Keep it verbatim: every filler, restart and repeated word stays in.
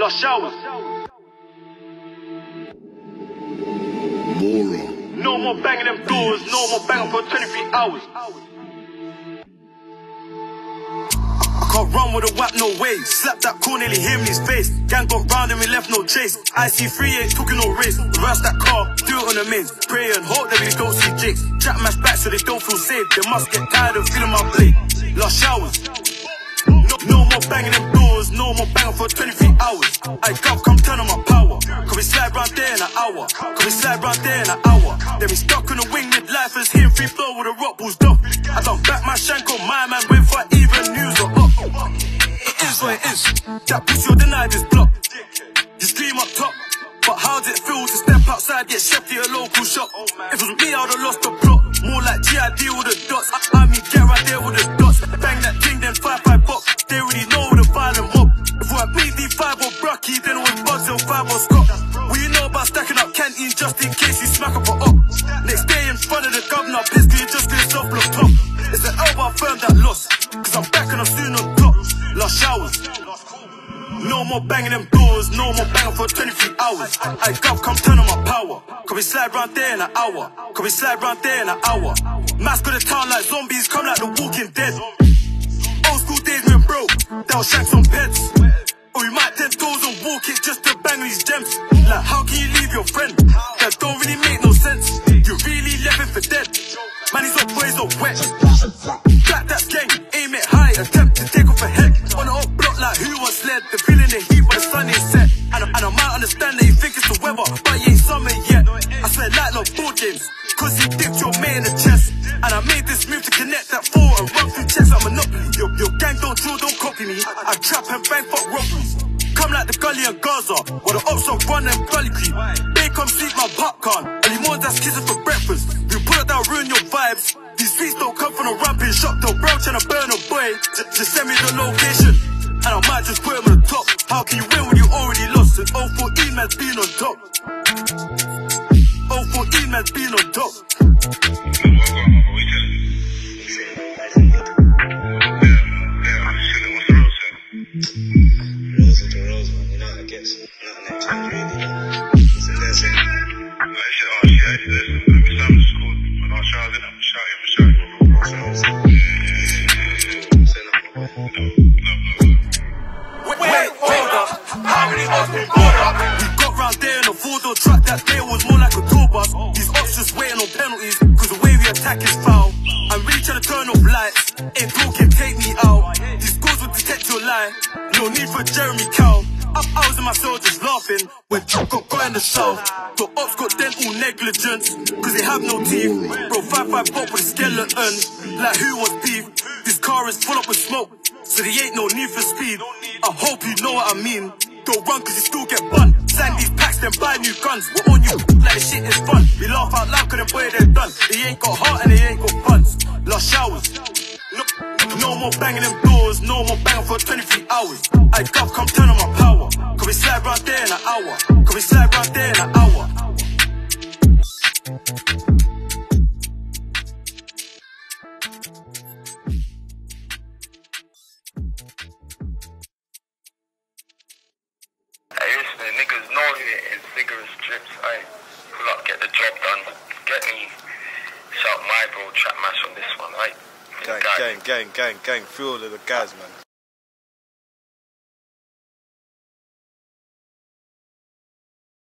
Lost showers. Mora. No more banging them doors, no more banging for twenty-three hours. I can't run with a whap, no way. Slap that cool, nearly hit me in his face. Gang got round and we left no chase. I C three ain't talking no race. Reverse that car, do it on the mains. Pray and hope that we don't see jigs. Trapmash back so they don't feel safe. They must get tired of feeling my blade. Lost showers. No, no more banging them doors, no more banging for twenty-three hours. I come, come turn on my power. Can we slide round there in an hour? Can we slide round there in an hour? Then we stuck on the wing with lifers, hitting free flow with a rock balls dump. I don't back my shank on my man, wait for even news or up. It is what it is. That pussy or denied is block. You scream up top. But how does it feel to step outside, get chefy at a local shop? If it was me, I would've lost the plot. More like G I D with the dots. I, I mean, get right there with the dots. Bang that thing, then five five box. They already know the violent mob. If we had B D five or Brucky, then it was Buzz or five or Scott. What you know about stacking up canteen just in case you smack up a up? Next day in front of the governor, basically you just get yourself blocked up. It's an elbow firm that lost. Cause I'm back and I'm soon on top. Lost showers. No more banging them doors, no more banging for twenty-three hours. I gov, come turn on my power. Can we slide round there in an hour? Can we slide round there in an hour? Mask got the town like zombies, come like the Walking Dead. Old school days when broke, that was shanks on beds. Or we might ten toes and walk it just to bang these gems. Like how can you leave your friend? That don't really make no sense. You really left him for dead. Man, he's up boys up wet. Back that gang, aim it high, attempt to take off a head. On the up block like who was led. The feeling the heat when the sun is set. And, and I might understand that you think it's the weather, but you ain't summer yet. I swear like no board games, cause you dipped your mate in the chest. And I made this move to connect that four and run through checks like Monopoly. Your, your gang don't drill, don't copy me. I, I trap and bang fuck robberies. Come like the gully and Gaza, while the ops don't run and gully creep. They come sleep my popcorn, early mornings that's kissing for breakfast. We put it down, ruin your vibes. These streets don't come from a ramping shop, though bro tryna burn a boy. Just, just send me the location, and I might just put him on the top. How can you win when you already lost? And oh fourteen man's been on top. oh fourteen man's been on top. We got round there in a four-door truck that day was more like a tour bus. These ops just waiting on penalties, cause the way we attack is foul. I'm really trying to turn off lights, ain't talking, take me out. These scores will detect your lie, no need for Jeremy Cow. I, I was in my cell just laughing when Chuck got got in the south. The ops got dental negligence, cause they have no teeth. Bro, five five bop with a skeleton, like who wants beef? This car is full up with smoke, so there ain't no need for speed. I hope you know what I mean. Don't run cause you still get bun. Sign these packs, then buy new guns. We're on you like this shit is fun. We laugh out loud cause them boy they're done. They ain't got heart and they ain't got funds. Lost showers. No, no more banging them doors, no more banging for twenty-three hours. I gov, come turn on my power. Can we slide round there in an hour? Can we slide round there in an hour? The niggas know who it is, vigorous drips, aye. Pull up, get the job done. Get me, shout my bro, Trapmash on this one, aye. Gang, gang, gang, gang, gang, through all of the guys, man.